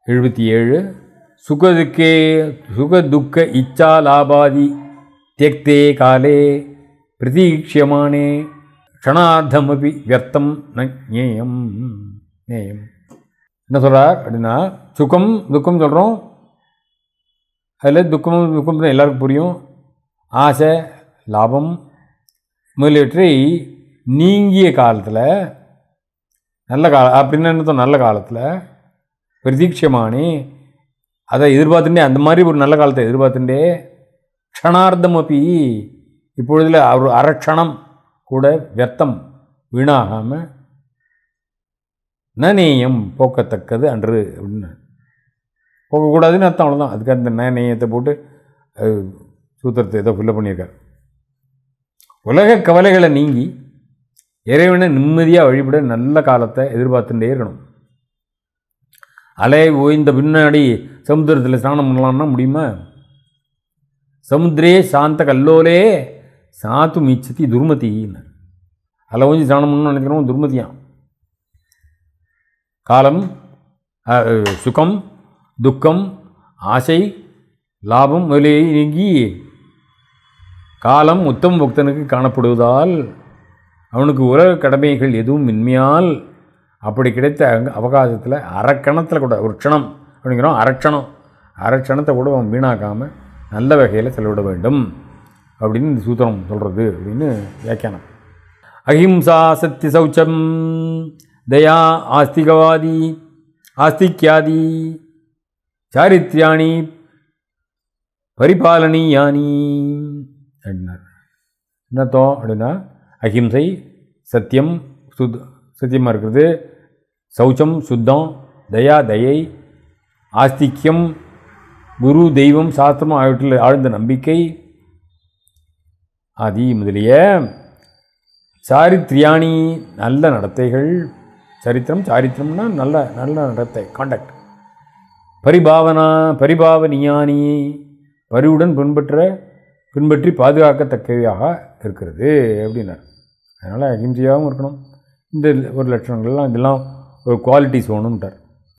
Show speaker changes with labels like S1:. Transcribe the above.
S1: 77 சுகதுக்க இச்சா லாபாதி தியக்தே காலே பிரதீக்ஷியமானே க்ஷணார்த்தமபி வியர்த்தம் நேயம். என்ன சொல்கிறார் அப்படின்னா, சுகம் துக்கம் சொல்கிறோம். அதில் துக்கம் தான் எல்லாருக்கும் புரியும். ஆசை லாபம் முதலியவற்றை நீங்கிய காலத்தில், நல்ல அப்படின்னு என்ன நல்ல காலத்தில் பிரதீட்சமானே, அதை எதிர்பார்த்துட்டே, அந்த மாதிரி ஒரு நல்ல காலத்தை எதிர்பார்த்துட்டே, க்ஷணார்த்தம் அப்படி இப்பொழுதில் ஒரு அரட்சணம் கூட வியர்த்தம் வீணாகாமல் நநேயம் போக்கத்தக்கது அன்று அப்படின்னு போகக்கூடாதுன்னு அர்த்தம். அவ்வளோதான். அதுக்கு அந்த நேயத்தை போட்டு சூத்திரத்தை ஏதோ ஃபில்லப் பண்ணியிருக்கார். உலக கவலைகளை நீங்கி இறைவனை நிம்மதியாக வழிபட நல்ல காலத்தை எதிர்பார்த்துட்டே இருக்கணும். அலை ஓய்ந்த பின்னாடி சமுத்திரத்தில் ஸ்நானம் பண்ணலான்னா முடியுமா? சமுத்திரே சாந்த கல்லோலே சாத்து மீச்சதி துர்மதின்னு. அலை ஓஞ்சி ஸ்நானம் பண்ணணும்னு நினைக்கிறோம், துர்மதியான். காலம் சுகம் துக்கம் ஆசை லாபம் முதலியை நீங்கி காலம் உத்தம பக்தனுக்கு காணப்படுவதால் அவனுக்கு உலக கடமைகள் எதுவும் இன்மையால் அப்படி கிடைத்த அவகாசத்தில் அரக்கணத்தில் கூட ஒரு க்ஷணம் அப்படிங்கிறோம், அரட்சணத்தை கூட அவன் வீணாக்காமல் நல்ல வகையில் செலவிட வேண்டும் அப்படின்னு இந்த சூத்திரம் சொல்கிறது அப்படின்னு வியாக்கியானம். அஹிம்சா சத்திய சௌச்சம் தயா ஆஸ்திக்யாதி சாரித்யானி பரிபாலனியானி அப்படின்னார். என்னத்தோம் அப்படின்னா, அஹிம்சை சத்தியம் சத்தியமாக இருக்கிறது, சௌச்சம் சுத்தம், தயை, ஆஸ்திக்யம் குரு தெய்வம் சாஸ்திரம் ஆகியவற்றில் ஆழ்ந்த நம்பிக்கை ஆதி முதலிய சாரித்ரியாணி நல்ல நடத்தைகள். சாரித்திரம்னா நல்ல நடத்தை, காண்டக்ட். பரிபாவனியானி பரிவுடன் பின்பற்றி பாதுகாக்கத்தக்கவையாக இருக்கிறது அப்படின்னார். அதனால் அகிம்சையாகவும் இருக்கணும். இந்த ஒரு லட்சணங்கள்லாம் இதெல்லாம் ஒரு குவாலிட்டிஸ் வேணும்ட்டார்.